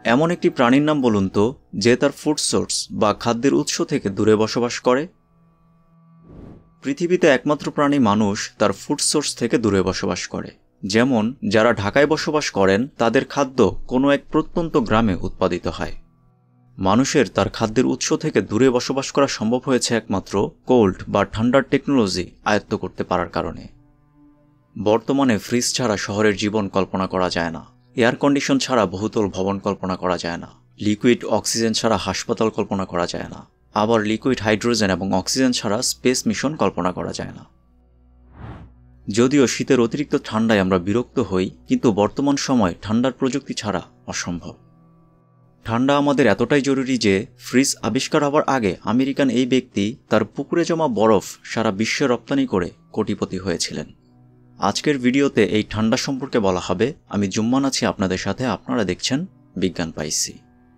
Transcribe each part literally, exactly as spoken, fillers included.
এমন একটি প্রাণীর নাম বলুন তো যে তার ফুড সোর্স বা খাদ্যের উৎস থেকে দূরে বসবাস করে। পৃথিবীতে একমাত্র প্রাণী মানুষ তার ফুড সোর্স থেকে দূরে বসবাস করে। যেমন যারা ঢাকায় বসবাস করেন তাদের খাদ্য কোনো এক প্রত্যন্ত গ্রামে উৎপাদিত হয়। মানুষের তার খাদ্যের উৎস থেকে দূরে বসবাস করা সম্ভব হয়েছে একমাত্র কোল্ড বা ঠান্ডার টেকনোলজি আয়ত্ত করতে পারার কারণে। বর্তমানে ফ্রিজ ছাড়া শহরের জীবন কল্পনা করা যায় না, এয়ার কন্ডিশন ছাড়া বহুতল ভবন কল্পনা করা যায় না, লিকুইড অক্সিজেন ছাড়া হাসপাতাল কল্পনা করা যায় না, আবার লিকুইড হাইড্রোজেন এবং অক্সিজেন ছাড়া স্পেস মিশন কল্পনা করা যায় না। যদিও শীতের অতিরিক্ত ঠান্ডায় আমরা বিরক্ত হই, কিন্তু বর্তমান সময় ঠান্ডার প্রযুক্তি ছাড়া অসম্ভব। ঠান্ডা আমাদের এতটাই জরুরি যে ফ্রিজ আবিষ্কার হওয়ার আগে আমেরিকান এই ব্যক্তি তার পুকুরে জমা বরফ সারা বিশ্বে রপ্তানি করে কোটিপতি হয়েছিলেন। আজকের ভিডিওতে এই ঠান্ডা সম্পর্কে বলা হবে। আমি জুম্মান আছি আপনাদের সাথে, আপনারা দেখছেন বিজ্ঞান পাইসি।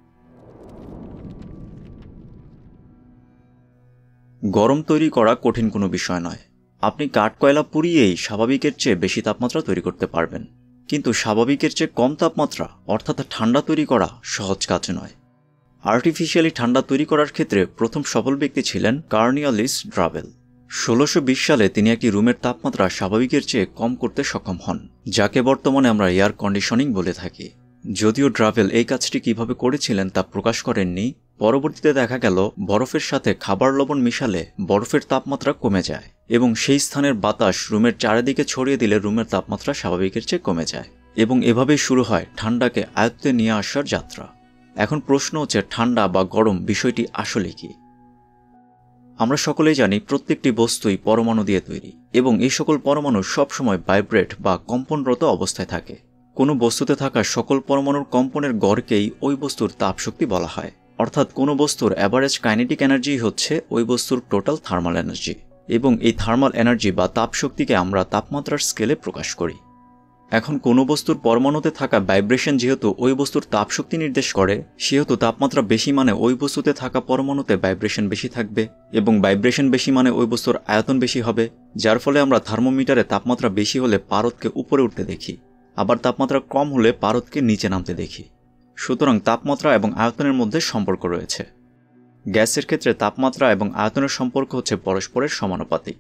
গরম তৈরি করা কঠিন কোনো বিষয় নয়। আপনি কাঠ কয়লা পুড়িয়েই স্বাভাবিকের চেয়ে বেশি তাপমাত্রা তৈরি করতে পারবেন, কিন্তু স্বাভাবিকের চেয়ে কম তাপমাত্রা অর্থাৎ ঠান্ডা তৈরি করা সহজ কাজ নয়। আর্টিফিশিয়ালি ঠান্ডা তৈরি করার ক্ষেত্রে প্রথম সফল ব্যক্তি ছিলেন কর্নেলিয়াস ড্রাবেল। ষোলোশো বিশ সালে তিনি একটি রুমের তাপমাত্রা স্বাভাবিকের চেয়ে কম করতে সক্ষম হন, যাকে বর্তমানে আমরা এয়ার কন্ডিশনিং বলে থাকি। যদিও ড্রাবেল এই কাজটি কিভাবে করেছিলেন তা প্রকাশ করেননি, পরবর্তীতে দেখা গেল বরফের সাথে খাবার লবণ মিশালে বরফের তাপমাত্রা কমে যায় এবং সেই স্থানের বাতাস রুমের চারিদিকে ছড়িয়ে দিলে রুমের তাপমাত্রা স্বাভাবিকের চেয়ে কমে যায়, এবং এভাবেই শুরু হয় ঠান্ডাকে আয়ত্তে নিয়ে আসার যাত্রা। এখন প্রশ্ন হচ্ছে, ঠান্ডা বা গরম বিষয়টি আসলে কি? আমরা সকলেই জানি প্রত্যেকটি বস্তুই পরমাণু দিয়ে তৈরি, এবং এই সকল পরমাণু সবসময় ভাইব্রেট বা কম্পনরত অবস্থায় থাকে। কোনো বস্তুতে থাকা সকল পরমাণুর কম্পনের গড়কেই ওই বস্তুর তাপশক্তি বলা হয়, অর্থাৎ কোনো বস্তুর অ্যাভারেজ কাইনেটিক এনার্জি হচ্ছে ওই বস্তুর টোটাল থার্মাল এনার্জি, এবং এই থার্মাল এনার্জি বা তাপশক্তিকে আমরা তাপমাত্রার স্কেলে প্রকাশ করি। এখন কোনো বস্তুর পরমাণুতে থাকা ভাইব্রেশন যেহেতু ওই বস্তুর তাপশক্তি নির্দেশ করে, সেহেতু তাপমাত্রা বেশি মানে ওই বস্তুতে থাকা পরমাণুতে ভাইব্রেশন বেশি থাকবে, এবং ভাইব্রেশন বেশি মানে ওই বস্তুর আয়তন বেশি হবে, যার ফলে আমরা থার্মোমিটারে তাপমাত্রা বেশি হলে পারদকে উপরে উঠতে দেখি, আবার তাপমাত্রা কম হলে পারদকে নিচে নামতে দেখি। সুতরাং তাপমাত্রা এবং আয়তনের মধ্যে সম্পর্ক রয়েছে। গ্যাসের ক্ষেত্রে তাপমাত্রা এবং আয়তনের সম্পর্ক হচ্ছে পরস্পরের সমানুপাতিক।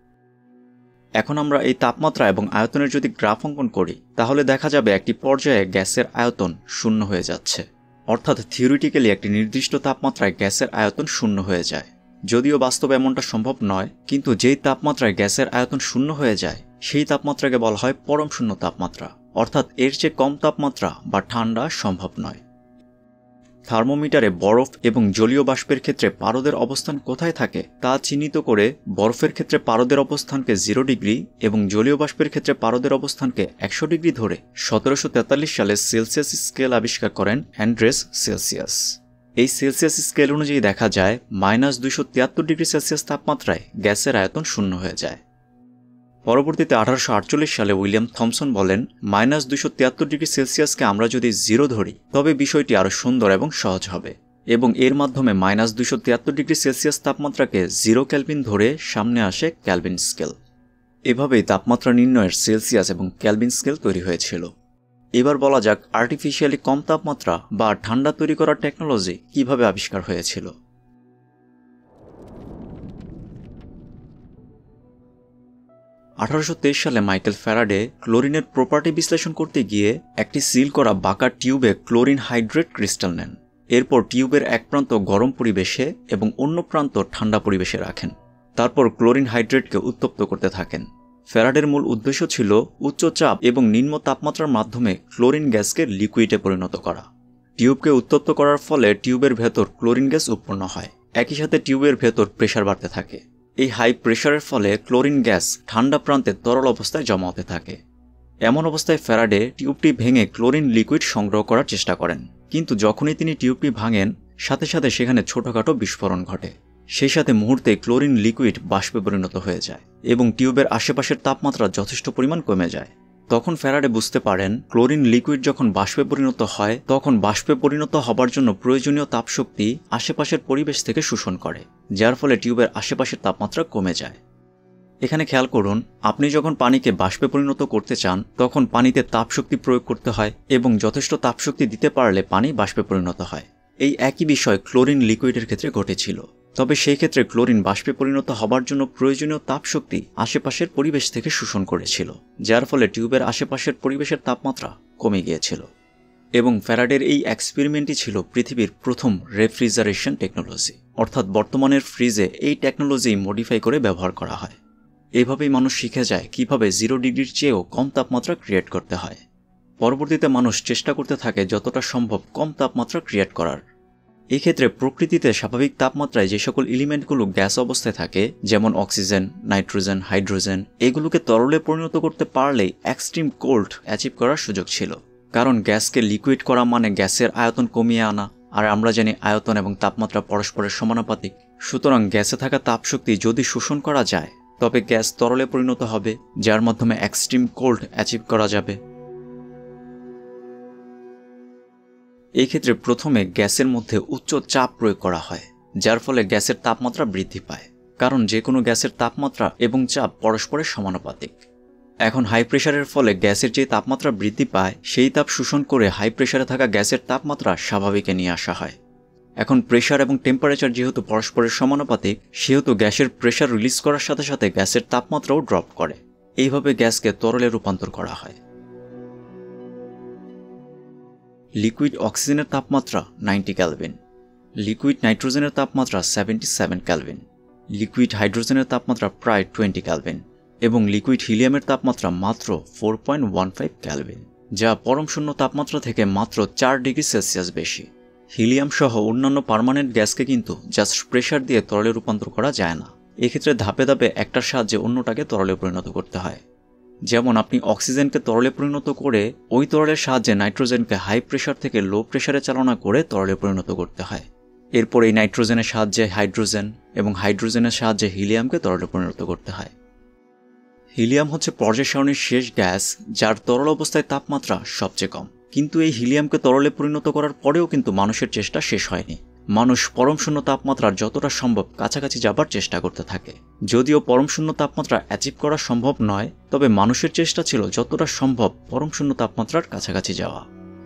এখন আমরা এই তাপমাত্রা এবং আয়তনের যদি গ্রাফ অঙ্কন করি, তাহলে দেখা যাবে একটি পর্যায়ে গ্যাসের আয়তন শূন্য হয়ে যাচ্ছে, অর্থাৎ থিওরিটিক্যালি একটি নির্দিষ্ট তাপমাত্রায় গ্যাসের আয়তন শূন্য হয়ে যায়। যদিও বাস্তবে এমনটা সম্ভব নয়, কিন্তু যেই তাপমাত্রায় গ্যাসের আয়তন শূন্য হয়ে যায় সেই তাপমাত্রাকে বলা হয় পরম শূন্য তাপমাত্রা, অর্থাৎ এর চেয়ে কম তাপমাত্রা বা ঠান্ডা সম্ভব নয়। থার্মোমিটারে বরফ এবং জলীয় বাষ্পের ক্ষেত্রে পারদের অবস্থান কোথায় থাকে তা চিহ্নিত করে বরফের ক্ষেত্রে পারদের অবস্থানকে জিরো ডিগ্রি এবং জলীয় বাষ্পের ক্ষেত্রে পারদের অবস্থানকে একশো ডিগ্রি ধরে সতেরোশো তেতাল্লিশ সালে সেলসিয়াস স্কেল আবিষ্কার করেন অ্যান্ড্রেস সেলসিয়াস। এই সেলসিয়াস স্কেল অনুযায়ী দেখা যায় মাইনাস দুইশো তিয়াত্তর ডিগ্রি সেলসিয়াস তাপমাত্রায় গ্যাসের আয়তন শূন্য হয়ে যায়। পরবর্তীতে আঠারোশো আটচল্লিশ সালে উইলিয়াম থমসন বলেন, মাইনাস দুইশো তিয়াত্তর ডিগ্রি সেলসিয়াসকে আমরা যদি জিরো ধরি তবে বিষয়টি আরও সুন্দর এবং সহজ হবে, এবং এর মাধ্যমে মাইনাস দুইশো তিয়াত্তর ডিগ্রি সেলসিয়াস তাপমাত্রাকে জিরো ক্যালভিন ধরে সামনে আসে ক্যালভিন স্কেল। এভাবেই তাপমাত্রা নির্ণয়ের সেলসিয়াস এবং ক্যালভিন স্কেল তৈরি হয়েছিল। এবার বলা যাক আর্টিফিশিয়ালি কম তাপমাত্রা বা ঠান্ডা তৈরি করার টেকনোলজি কিভাবে আবিষ্কার হয়েছিল। আঠারোশো তেইশ সালে মাইকেল ফ্যারাডে ক্লোরিনের প্রপার্টি বিশ্লেষণ করতে গিয়ে একটি সিল করা বাঁকা টিউবে ক্লোরিন হাইড্রেট ক্রিস্টাল নেন। এরপর টিউবের এক প্রান্ত গরম পরিবেশে এবং অন্য প্রান্ত ঠান্ডা পরিবেশে রাখেন। তারপর ক্লোরিন হাইড্রেটকে উত্তপ্ত করতে থাকেন। ফ্যারাডের মূল উদ্দেশ্য ছিল উচ্চ চাপ এবং নিম্ন তাপমাত্রার মাধ্যমে ক্লোরিন গ্যাসকে লিকুইডে পরিণত করা। টিউবকে উত্তপ্ত করার ফলে টিউবের ভেতর ক্লোরিন গ্যাস উৎপন্ন হয়, একই সাথে টিউবের ভেতর প্রেসার বাড়তে থাকে। এই হাই প্রেসারের ফলে ক্লোরিন গ্যাস ঠান্ডা প্রান্তে তরল অবস্থায় জমা হতে থাকে। এমন অবস্থায় ফ্যারাডে টিউবটি ভেঙে ক্লোরিন লিকুইড সংগ্রহ করার চেষ্টা করেন, কিন্তু যখনই তিনি টিউবটি ভাঙেন সাথে সাথে সেখানে ছোটখাটো বিস্ফোরণ ঘটে। সেই সাথে মুহূর্তে ক্লোরিন লিকুইড বাষ্পে পরিণত হয়ে যায় এবং টিউবের আশেপাশের তাপমাত্রা যথেষ্ট পরিমাণ কমে যায়। তখন ফ্যারাডে বুঝতে পারেন ক্লোরিন লিকুইড যখন বাষ্পে পরিণত হয় তখন বাষ্পে পরিণত হবার জন্য প্রয়োজনীয় তাপশক্তি আশেপাশের পরিবেশ থেকে শোষণ করে, যার ফলে টিউবের আশেপাশের তাপমাত্রা কমে যায়। এখানে খেয়াল করুন, আপনি যখন পানিকে বাষ্পে পরিণত করতে চান তখন পানিতে তাপশক্তি প্রয়োগ করতে হয় এবং যথেষ্ট তাপশক্তি দিতে পারলে পানি বাষ্পে পরিণত হয়। এই একই বিষয় ক্লোরিন লিকুইডের ক্ষেত্রে ঘটেছিল, তবে সেই ক্ষেত্রে ক্লোরিন বাষ্পে পরিণত হবার জন্য প্রয়োজনীয় তাপশক্তি আশেপাশের পরিবেশ থেকে শোষণ করেছিল, যার ফলে টিউবের আশেপাশের পরিবেশের তাপমাত্রা কমে গিয়েছিল। এবং ফ্যারাডের এই এক্সপেরিমেন্টই ছিল পৃথিবীর প্রথম রেফ্রিজারেশন টেকনোলজি, অর্থাৎ বর্তমানের ফ্রিজে এই টেকনোলজি মডিফাই করে ব্যবহার করা হয়। এভাবেই মানুষ শিখে যায় কিভাবে জিরো ডিগ্রির চেয়েও কম তাপমাত্রা ক্রিয়েট করতে হয়। পরবর্তীতে মানুষ চেষ্টা করতে থাকে যতটা সম্ভব কম তাপমাত্রা ক্রিয়েট করার। এই ক্ষেত্রে প্রকৃতিতে স্বাভাবিক তাপমাত্রায় যে সকল এলিমেন্টগুলো গ্যাস অবস্থায় থাকে, যেমন অক্সিজেন, নাইট্রোজেন, হাইড্রোজেন, এগুলোকে তরলে পরিণত করতে পারলেই এক্সট্রিম কোল্ড অ্যাচিভ করার সুযোগ ছিল। কারণ গ্যাসকে লিকুইড করা মানে গ্যাসের আয়তন কমিয়ে আনা, আর আমরা জানি আয়তন এবং তাপমাত্রা পরস্পরের সমানুপাতিক। সুতরাং গ্যাসে থাকা তাপশক্তি যদি শোষণ করা যায় তবে গ্যাস তরলে পরিণত হবে, যার মাধ্যমে এক্সট্রিম কোল্ড অ্যাচিভ করা যাবে। এই ক্ষেত্রে প্রথমে গ্যাসের মধ্যে উচ্চ চাপ প্রয়োগ করা হয়, যার ফলে গ্যাসের তাপমাত্রা বৃদ্ধি পায়, কারণ যে কোনো গ্যাসের তাপমাত্রা এবং চাপ পরস্পরের সমানুপাতিক। এখন হাই প্রেশারের ফলে গ্যাসের যে তাপমাত্রা বৃদ্ধি পায় সেই তাপ শোষণ করে হাই প্রেশারে থাকা গ্যাসের তাপমাত্রা স্বাভাবিকে নিয়ে আসা হয়। এখন প্রেশার এবং টেম্পারেচার যেহেতু পরস্পরের সমানুপাতিক, সেহেতু গ্যাসের প্রেশার রিলিজ করার সাথে সাথে গ্যাসের তাপমাত্রাও ড্রপ করে। এইভাবে গ্যাসকে তরলে রূপান্তর করা হয়। লিকুইড অক্সিজেনের তাপমাত্রা নাইনটি ক্যালভিন, লিকুইড নাইট্রোজেনের তাপমাত্রা সেভেন্টি সেভেন ক্যালভিন, লিকুইড হাইড্রোজেনের তাপমাত্রা প্রায় টোয়েন্টি ক্যালভিন এবং লিকুইড হিলিয়ামের তাপমাত্রা মাত্র four point one five kelvin, যা পরম শূন্য তাপমাত্রা থেকে মাত্র চার ডিগ্রি সেলসিয়াস বেশি। হিলিয়াম সহ অন্যান্য পার্মানেন্ট গ্যাসকে কিন্তু জাস্ট প্রেশার দিয়ে তরলে রূপান্তর করা যায় না। এক্ষেত্রে ধাপে ধাপে একটার সাহায্যে অন্যটাকে তরলে পরিণত করতে হয়। যেমন আপনি অক্সিজেনকে তরলে পরিণত করে ওই তরলের সাহায্যে নাইট্রোজেনকে হাই প্রেশার থেকে লো প্রেশারে চালনা করে তরলে পরিণত করতে হয়। এরপর এই নাইট্রোজেনের সাহায্যে হাইড্রোজেন এবং হাইড্রোজেনের সাহায্যে হিলিয়ামকে তরলে পরিণত করতে হয়। হিলিয়াম হচ্ছে পর্যায় সারণীর শেষ গ্যাস, যার তরল অবস্থায় তাপমাত্রা সবচেয়ে কম। কিন্তু এই হিলিয়ামকে তরলে পরিণত করার পরেও কিন্তু মানুষের চেষ্টা শেষ হয়নি। মানুষ পরম শূন্য তাপমাত্রার যতটা সম্ভব কাছাকাছি যাবার চেষ্টা করতে থাকে। যদিও পরম শূন্য তাপমাত্রা অ্যাচিভ করা সম্ভব নয়, তবে মানুষের চেষ্টা ছিল যতটা সম্ভব পরম শূন্য তাপমাত্রার কাছাকাছি যাওয়া।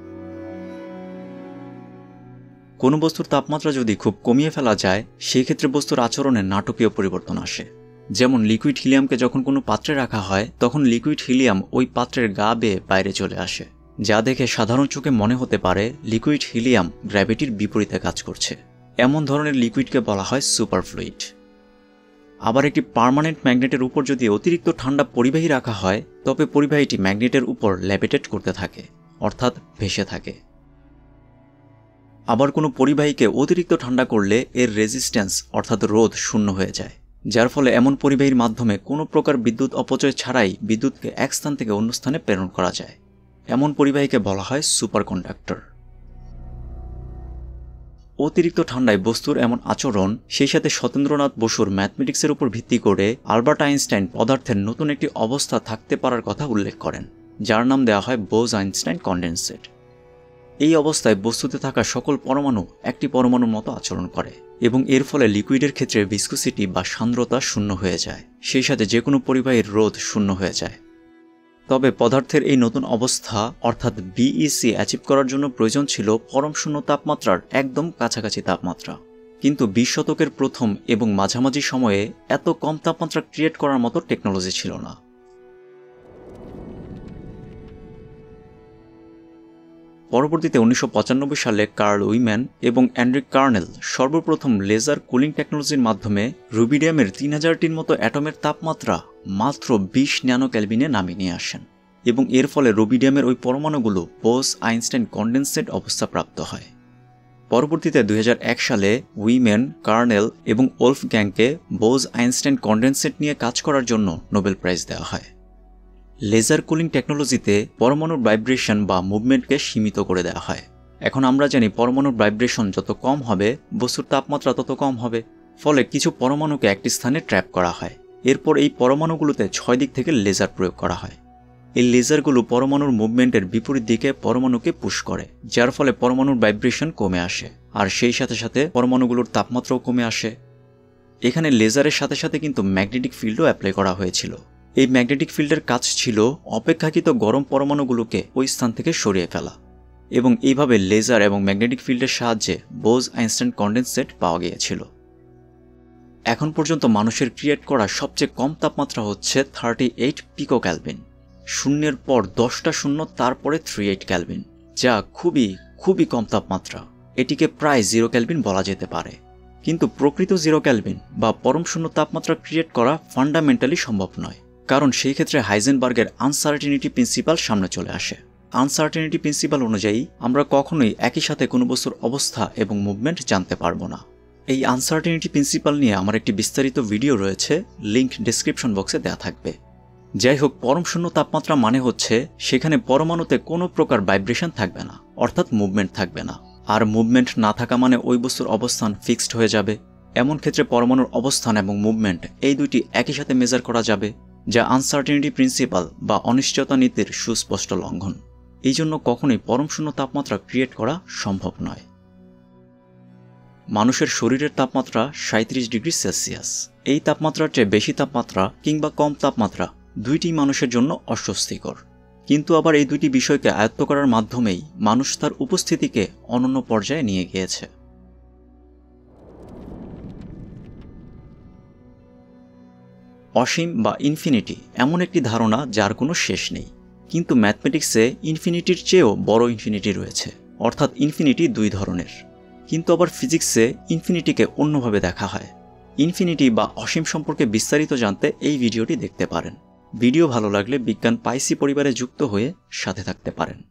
কোনো বস্তুর তাপমাত্রা যদি খুব কমিয়ে ফেলা যায়, সেই ক্ষেত্রে বস্তুর আচরণে নাটকীয় পরিবর্তন আসে। যেমন লিকুইড হিলিয়ামকে যখন কোনো পাত্রে রাখা হয় তখন লিকুইড হিলিয়াম ওই পাত্রের গা বেয়ে বাইরে চলে আসে, যা দেখে সাধারণ চোখে মনে হতে পারে লিকুইড হিলিয়াম গ্র্যাভিটির বিপরীতে কাজ করছে। এমন ধরনের লিকুইডকে বলা হয় সুপারফ্লুইড। আবার একটি পার্মানেন্ট ম্যাগনেটের উপর যদি অতিরিক্ত ঠান্ডা পরিবাহী রাখা হয় তবে পরিবাহীটি ম্যাগনেটের উপর লেভিটেট করতে থাকে, অর্থাৎ ভেসে থাকে। আবার কোনো পরিবাহীকে অতিরিক্ত ঠান্ডা করলে এর রেজিস্ট্যান্স অর্থাৎ রোধ শূন্য হয়ে যায়, যার ফলে এমন পরিবাহীর মাধ্যমে কোনো প্রকার বিদ্যুৎ অপচয় ছাড়াই বিদ্যুৎকে এক স্থান থেকে অন্য স্থানে প্রেরণ করা যায়। এমন পরিবাহীকে বলা হয় সুপারকন্ডাক্টর। অতিরিক্ত ঠান্ডায় বস্তুর এমন আচরণ, সেই সাথে সতেন্দ্রনাথ বসুর ম্যাথমেটিক্সের উপর ভিত্তি করে আলবার্ট আইনস্টাইন পদার্থের নতুন একটি অবস্থা থাকতে পারার কথা উল্লেখ করেন, যার নাম দেওয়া হয় বোস আইনস্টাইন কন্ডেনসেট। এই অবস্থায় বস্তুতে থাকা সকল পরমাণু একটি পরমাণুর মতো আচরণ করে এবং এর ফলে লিকুইডের ক্ষেত্রে ভিসকোসিটি বা সান্দ্রতা শূন্য হয়ে যায়, সেই সাথে যে কোনো পরিবাহীর রোধ শূন্য হয়ে যায়। তবে পদার্থের এই নতুন অবস্থা অর্থাৎ বিইসি অ্যাচিভ করার জন্য প্রয়োজন ছিল পরম শূন্য তাপমাত্রার একদম কাছাকাছি তাপমাত্রা। কিন্তু বিশ শতকের প্রথম এবং মাঝামাঝি সময়ে এত কম তাপমাত্রা ক্রিয়েট করার মতো টেকনোলজি ছিল না। পরবর্তীতে উনিশশো পঁচানব্বই সালে কার্ল উইম্যান এবং অ্যান্ড্রিক কার্নেল সর্বপ্রথম লেজার কুলিং টেকনোলজির মাধ্যমে রুবিডিয়ামের তিন হাজারটির মতো অ্যাটমের তাপমাত্রা মাত্র বিশ ন্যানো ক্যালভিনে নামিয়ে নিয়ে আসেন এবং এর ফলে রুবিডিয়ামের ওই পরমাণুগুলো বোস আইনস্টাইন কন্ডেনসেট অবস্থা প্রাপ্ত হয়। পরবর্তীতে দুই হাজার এক সালে উইম্যান, কার্নেল এবং ওলফগ্যাংকে বোস আইনস্টাইন কন্ডেনসেট নিয়ে কাজ করার জন্য নোবেল প্রাইজ দেওয়া হয়। লেজার কুলিং টেকনোলজিতে পরমাণুর ভাইব্রেশন বা মুভমেন্টকে সীমিত করে দেওয়া হয়। এখন আমরা জানি পরমাণুর ভাইব্রেশন যত কম হবে বস্তুর তাপমাত্রা তত কম হবে, ফলে কিছু পরমাণুকে একটি স্থানে ট্র্যাপ করা হয়। এরপর এই পরমাণুগুলোতে ছয় দিক থেকে লেজার প্রয়োগ করা হয়। এই লেজারগুলো পরমাণুর মুভমেন্টের বিপরীত দিকে পরমাণুকে পুশ করে, যার ফলে পরমাণুর ভাইব্রেশন কমে আসে আর সেই সাথে সাথে পরমাণুগুলোর তাপমাত্রাও কমে আসে। এখানে লেজারের সাথে সাথে কিন্তু ম্যাগনেটিক ফিল্ডও অ্যাপ্লাই করা হয়েছিল। এই ম্যাগনেটিক ফিল্ডের কাজ ছিল অপেক্ষাকৃত গরম পরমাণুগুলোকে ওই স্থান থেকে সরিয়ে ফেলা, এবং এইভাবে লেজার এবং ম্যাগনেটিক ফিল্ডের সাহায্যে বোজ আইনস্টাইন কন্ডেনসেট পাওয়া গিয়েছিল। এখন পর্যন্ত মানুষের ক্রিয়েট করা সবচেয়ে কম তাপমাত্রা হচ্ছে থার্টি এইট পিকো ক্যালভিন। শূন্যের পর দশটা শূন্য, তারপরে থ্রি এইট ক্যালভিন, যা খুবই খুবই কম তাপমাত্রা। এটিকে প্রায় জিরো ক্যালভিন বলা যেতে পারে। কিন্তু প্রকৃত জিরো ক্যালভিন বা পরম শূন্য তাপমাত্রা ক্রিয়েট করা ফান্ডামেন্টালি সম্ভব নয়, কারণ সেই ক্ষেত্রে হাইজেনবার্গের আনসার্টেনিটি প্রিন্সিপাল সামনে চলে আসে। আনসার্টেনিটি প্রিন্সিপাল অনুযায়ী আমরা কখনোই একই সাথে কোনো বস্তুর অবস্থা এবং মুভমেন্ট জানতে পারবো না। এই আনসার্টেনিটি প্রিন্সিপাল নিয়ে আমার একটি বিস্তারিত ভিডিও রয়েছে, লিঙ্ক ডেসক্রিপশন বক্সে দেওয়া থাকবে। যাই হোক, পরম শূন্য তাপমাত্রা মানে হচ্ছে সেখানে পরমাণুতে কোনো প্রকার ভাইব্রেশন থাকবে না, অর্থাৎ মুভমেন্ট থাকবে না। আর মুভমেন্ট না থাকা মানে ওই বস্তুর অবস্থান ফিক্সড হয়ে যাবে। এমন ক্ষেত্রে পরমাণুর অবস্থান এবং মুভমেন্ট এই দুইটি একই সাথে মেজার করা যাবে, যা আনসার্টেনিটি প্রিন্সিপাল বা অনিশ্চয়তা নীতির সুস্পষ্ট লঙ্ঘন। এই জন্য কখনোই পরম শূন্য তাপমাত্রা ক্রিয়েট করা সম্ভব নয়। মানুষের শরীরের তাপমাত্রা সাঁত্রিশ ডিগ্রি সেলসিয়াস। এই তাপমাত্রার চেয়ে বেশি তাপমাত্রা কিংবা কম তাপমাত্রা দুইটি মানুষের জন্য অস্বস্তিকর। কিন্তু আবার এই দুইটি বিষয়কে আয়ত্ত করার মাধ্যমেই মানুষ তার উপস্থিতিকে অনন্য পর্যায়ে নিয়ে গিয়েছে। অসীম বা ইনফিনিটি এমন একটি ধারণা যার কোনো শেষ নেই, কিন্তু ম্যাথমেটিক্সে ইনফিনিটির চেয়েও বড় ইনফিনিটি রয়েছে, অর্থাৎ ইনফিনিটি দুই ধরনের। কিন্তু আবার ফিজিক্সে ইনফিনিটিকে অন্যভাবে দেখা হয়। ইনফিনিটি বা অসীম সম্পর্কে বিস্তারিত জানতে এই ভিডিওটি দেখতে পারেন। ভিডিও ভালো লাগলে বিজ্ঞান পাইসি পরিবারে যুক্ত হয়ে সাথে থাকতে পারেন।